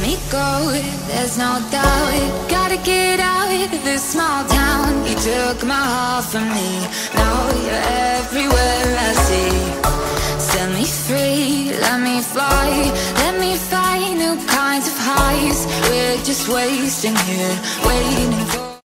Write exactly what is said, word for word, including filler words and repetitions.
me go, there's no doubt. Gotta get out of this small town. You took my heart from me, now you're everywhere I see. Set me free, let me fly, let me find new kinds of highs. We're just wasting here, waiting for